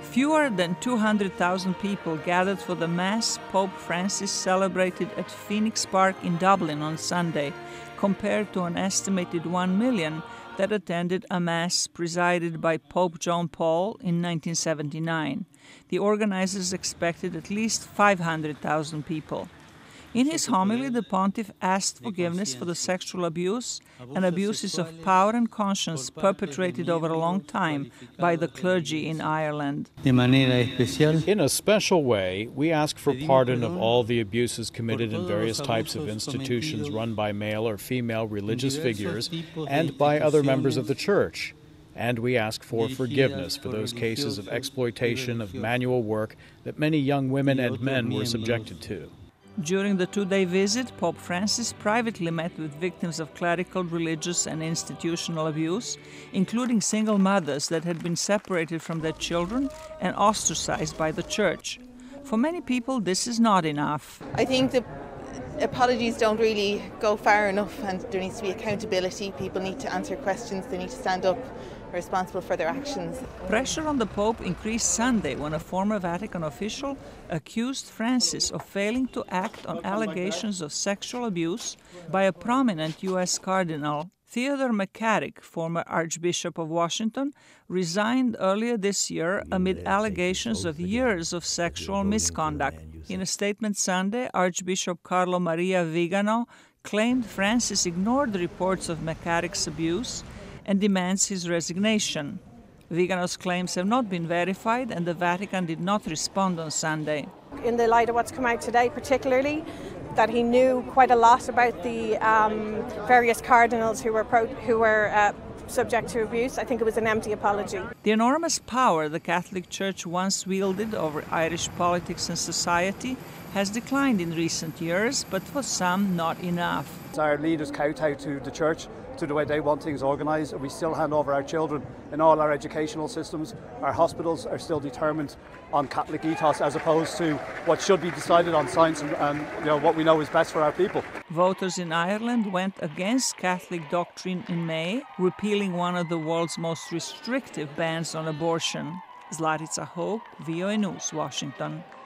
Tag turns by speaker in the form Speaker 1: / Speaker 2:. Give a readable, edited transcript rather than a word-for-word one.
Speaker 1: Fewer than 200,000 people gathered for the Mass Pope Francis celebrated at Phoenix Park in Dublin on Sunday, compared to an estimated 1 million that attended a Mass presided by Pope John Paul in 1979. The organizers expected at least 500,000 people. In his homily, the pontiff asked forgiveness for the sexual abuse and abuses of power and conscience perpetrated over a long time by the clergy in Ireland.
Speaker 2: In a special way, we ask for pardon of all the abuses committed in various types of institutions run by male or female religious figures and by other members of the Church. And we ask for forgiveness for those cases of exploitation of manual work that many young women and men were subjected to.
Speaker 1: During the two-day visit, Pope Francis privately met with victims of clerical, religious, and institutional abuse, including single mothers that had been separated from their children and ostracized by the Church. For many people, this is not enough.
Speaker 3: I think the apologies don't really go far enough, and there needs to be accountability. People need to answer questions, they need to stand up responsible for their actions.
Speaker 1: Pressure on the Pope increased Sunday when a former Vatican official accused Francis of failing to act on allegations of sexual abuse by a prominent U.S. cardinal. Theodore McCarrick, former Archbishop of Washington, resigned earlier this year amid allegations of years of sexual misconduct. In a statement Sunday, Archbishop Carlo Maria Vigano claimed Francis ignored reports of McCarrick's abuse and demands his resignation. Vigano's claims have not been verified, and the Vatican did not respond on Sunday.
Speaker 4: In the light of what's come out today, particularly, that he knew quite a lot about the various cardinals who were subject to abuse, I think it was an empty apology.
Speaker 1: The enormous power the Catholic Church once wielded over Irish politics and society has declined in recent years, but for some, not enough.
Speaker 5: Our leaders kowtow to the Church, to the way they want things organised, and we still hand over our children in all our educational systems. Our hospitals are still determined on Catholic ethos as opposed to what should be decided on science and what we know is best for our people.
Speaker 1: Voters in Ireland went against Catholic doctrine in May, repealing one of the world's most restrictive bans on abortion. Zlatica Hope, VOA News, Washington.